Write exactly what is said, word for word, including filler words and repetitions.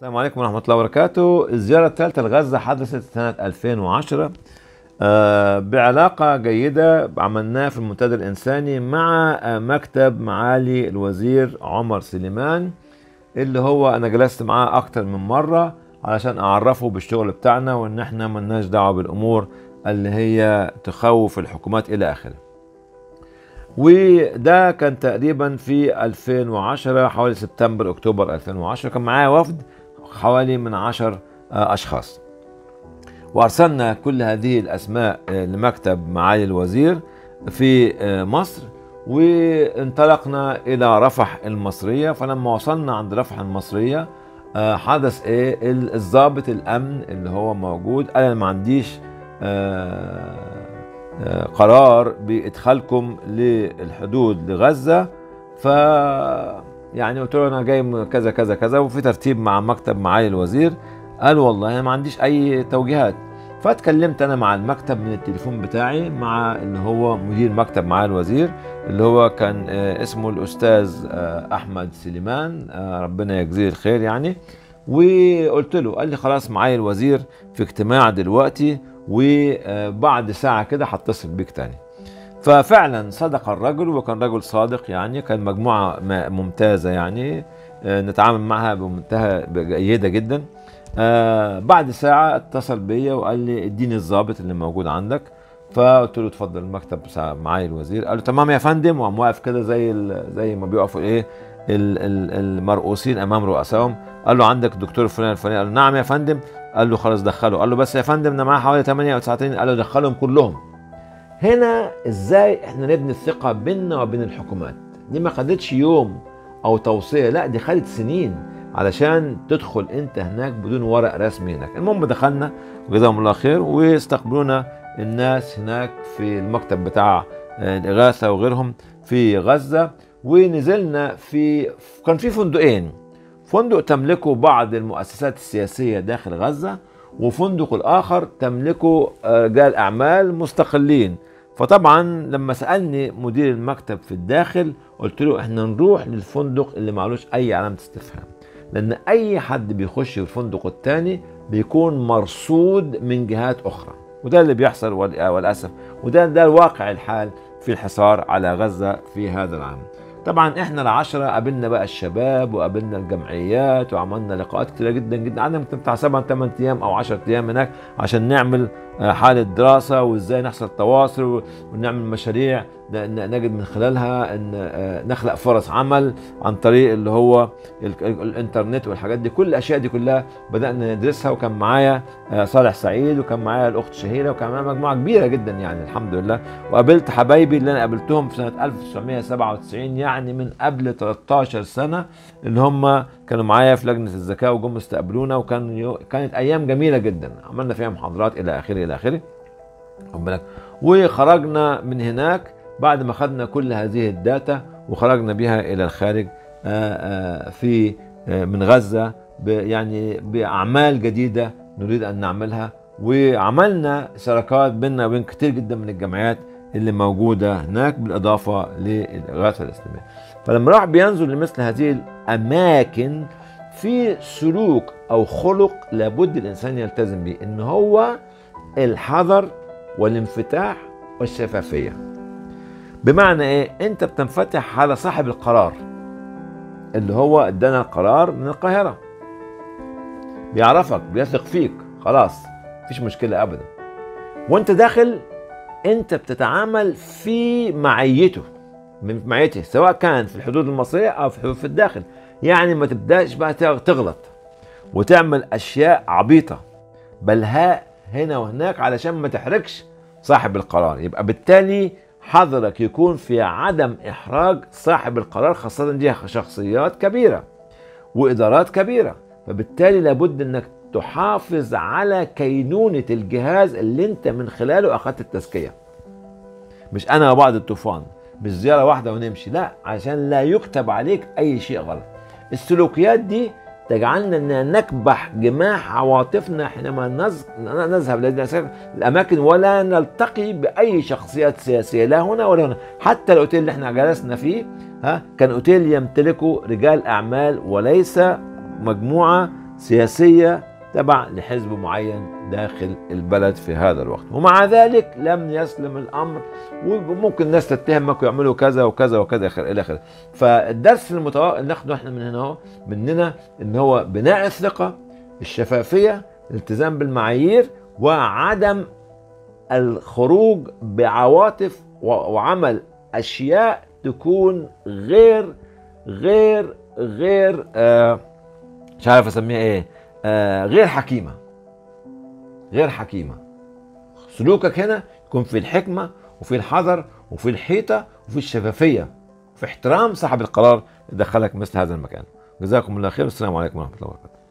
السلام عليكم ورحمة الله وبركاته. الزيارة الثالثة لغزة حدثت سنة ألفين وعشرة آه بعلاقة جيدة عملناها في المنتدى الإنساني مع آه مكتب معالي الوزير عمر سليمان، اللي هو أنا جلست معاه أكتر من مرة علشان أعرفه بالشغل بتاعنا وإن إحنا ملناش دعوة بالأمور اللي هي تخوف الحكومات إلى آخره. وده كان تقريبا في ألفين وعشرة، حوالي سبتمبر أكتوبر ألفين وعشرة. كان معايا وفد حوالي من عشر أشخاص، وأرسلنا كل هذه الأسماء لمكتب معالي الوزير في مصر، وانطلقنا إلى رفح المصرية. فلما وصلنا عند رفح المصرية حدث إيه؟ الضابط الأمن اللي هو موجود قال أنا ما عنديش قرار بإدخالكم للحدود لغزة. ف يعني قلت له انا جاي كذا كذا كذا وفي ترتيب مع مكتب معالي الوزير. قال والله انا ما عنديش اي توجيهات. فاتكلمت انا مع المكتب من التليفون بتاعي مع اللي هو مدير مكتب معالي الوزير اللي هو كان اسمه الاستاذ احمد سليمان، ربنا يجزيه الخير يعني. وقلت له، قال لي خلاص معالي الوزير في اجتماع دلوقتي وبعد ساعة كده هتصل بيك تاني. ففعلا صدق الرجل، وكان رجل صادق يعني. كان مجموعة ممتازة يعني نتعامل معها بمنتهى جيدة جدا. آه بعد ساعة اتصل بيا وقال لي اديني الضابط اللي موجود عندك. فقلت له اتفضل المكتب معالي الوزير. قال له تمام يا فندم، وقام واقف كده زي زي ما بيقفوا ايه المرؤوسين امام رؤسائهم. قال له عندك الدكتور فلان الفلاني؟ قال له نعم يا فندم. قال له خلاص دخله. قال له بس يا فندم انا معاه حوالي ثمانية او تسعة. قال له دخلهم كلهم. هنا ازاي احنا نبني الثقة بيننا وبين الحكومات؟ دي ما خدتش يوم او توصية، لا دي خدت سنين علشان تدخل انت هناك بدون ورق رسمي هناك. المهم دخلنا وجزاهم الله خير، واستقبلونا الناس هناك في المكتب بتاع الإغاثة وغيرهم في غزة. ونزلنا في كان في فندقين، فندق تملكه بعض المؤسسات السياسية داخل غزة، وفندق الآخر تملكه رجال أعمال مستقلين. فطبعا لما سألني مدير المكتب في الداخل قلت له احنا نروح للفندق اللي معلوش أي علامة استفهام، لأن أي حد بيخش في الفندق الثاني بيكون مرصود من جهات أخرى، وده اللي بيحصل والأسف، وده ده الواقع الحال في الحصار على غزة في هذا العام. طبعا احنا العشرة قابلنا بقى الشباب وقابلنا الجمعيات وعملنا لقاءات كتيرة جدا جدا. قعدنا بتاع سبعة ثمان ايام او عشرة ايام هناك عشان نعمل حالة دراسة وازاي نحصل تواصل ونعمل مشاريع نجد من خلالها ان نخلق فرص عمل عن طريق اللي هو الانترنت والحاجات دي. كل الاشياء دي كلها بدأنا ندرسها، وكان معايا صالح سعيد وكان معايا الاخت شهيرة وكان معايا مجموعة كبيرة جدا يعني الحمد لله. وقابلت حبايبي اللي انا قابلتهم في سنة ألف وتسعمائة وسبعة وتسعين يعني من قبل ثلاثة عشر سنة، اللي هم كانوا معايا في لجنة الزكاة وجم استقبلونا، وكان يو... كانت ايام جميلة جدا عملنا فيها محاضرات الى اخره الى اخره. وخرجنا من هناك بعد ما خدنا كل هذه الداتا وخرجنا بها الى الخارج في من غزة يعني باعمال جديدة نريد ان نعملها. وعملنا شراكات بيننا وبين كتير جدا من الجمعيات اللي موجودة هناك بالإضافة للإغاثة الإسلامية. فلما راح بينزل لمثل هذه الأماكن في سلوك أو خلق لابد الإنسان يلتزم به، إن هو الحذر والانفتاح والشفافية. بمعنى إيه؟ أنت بتنفتح على صاحب القرار اللي هو ادانا القرار من القاهرة، بيعرفك بيثق فيك خلاص مفيش مشكلة أبدا. وأنت داخل انت بتتعامل في معيته من معيته سواء كان في الحدود المصرية او في الحدود في الداخل. يعني ما تبداش بقى تغلط وتعمل اشياء عبيطة بلهاء هنا وهناك علشان ما تحرجش صاحب القرار. يبقى بالتالي حذرك يكون في عدم احراج صاحب القرار، خاصة دي شخصيات كبيرة وادارات كبيرة. فبالتالي لابد انك تحافظ على كينونة الجهاز اللي انت من خلاله اخذت التزكية. مش انا وبعد الطوفان مش زيارة واحدة ونمشي، لا، عشان لا يكتب عليك اي شيء غلط. السلوكيات دي تجعلنا ان نكبح جماح عواطفنا حينما نذهب للاماكن ولا نلتقي باي شخصيات سياسية لا هنا ولا هنا. حتى الاوتيل اللي احنا جلسنا فيه ها كان اوتيل يمتلكه رجال اعمال وليس مجموعة سياسية تبع لحزب معين داخل البلد في هذا الوقت، ومع ذلك لم يسلم الأمر، وممكن الناس تتهمك ويعملوا كذا وكذا وكذا إلى آخره. فالدرس المتوقع ناخده احنا من هنا هو مننا ان هو بناء الثقة، الشفافية، الالتزام بالمعايير، وعدم الخروج بعواطف وعمل أشياء تكون غير غير غير آه مش عارف اسميها ايه، آه غير حكيمة، غير حكيمة. سلوكك هنا يكون في الحكمة وفي الحذر وفي الحيطة وفي الشفافية، في احترام صاحب القرار اللي دخلك مثل هذا المكان. جزاكم الله خير، والسلام عليكم ورحمة الله وبركاته.